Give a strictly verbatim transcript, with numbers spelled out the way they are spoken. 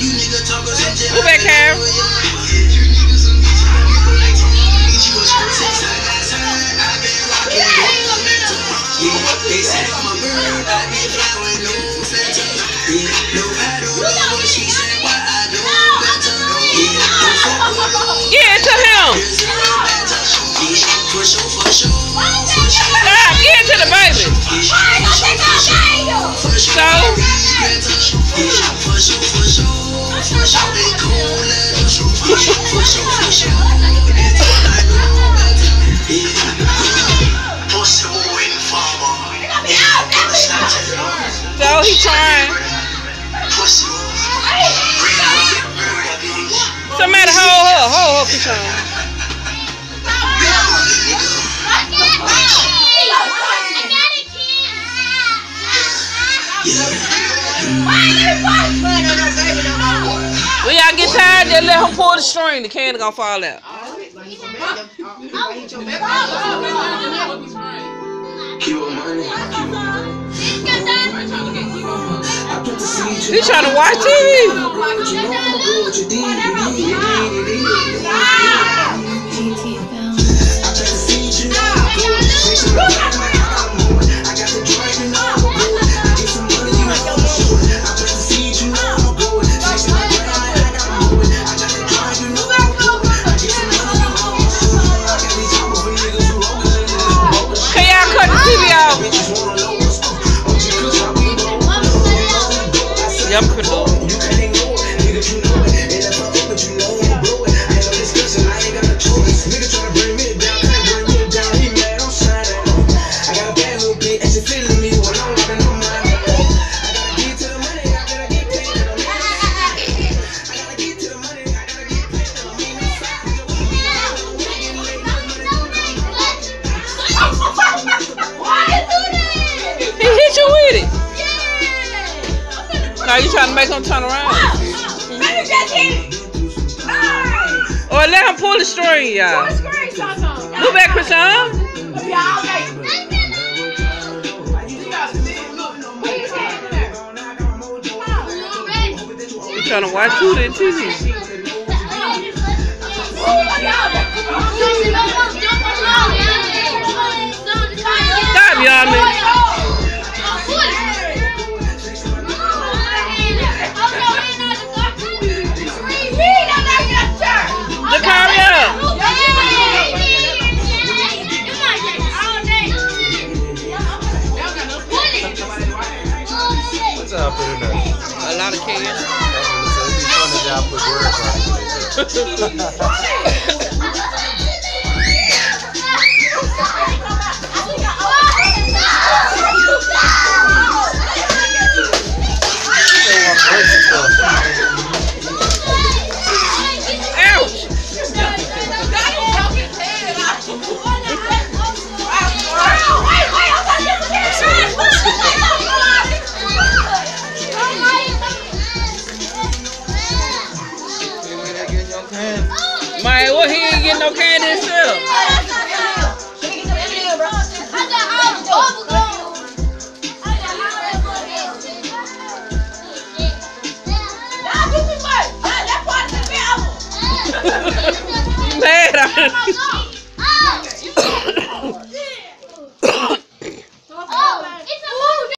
Who back here? Get to him. Stop. Get to the baby. So. So he trying. Somebody hold her, hold her, Krishan. When y'all get tired, just let him pull the string. The can gonna fall out. He trying to watch T V. Can y'all cut the T V off? Yep, could do. He hit you with it. Now you trying to make him turn around. Or let him pull the string, y'all. Move back, Krishan. You trying to watch who the T V? Stop, y'all, man. What's up, put in there? A lot of cans. It'd be fun if y'all put words on it. Man, what he ain't getting no candy himself? Mad at him.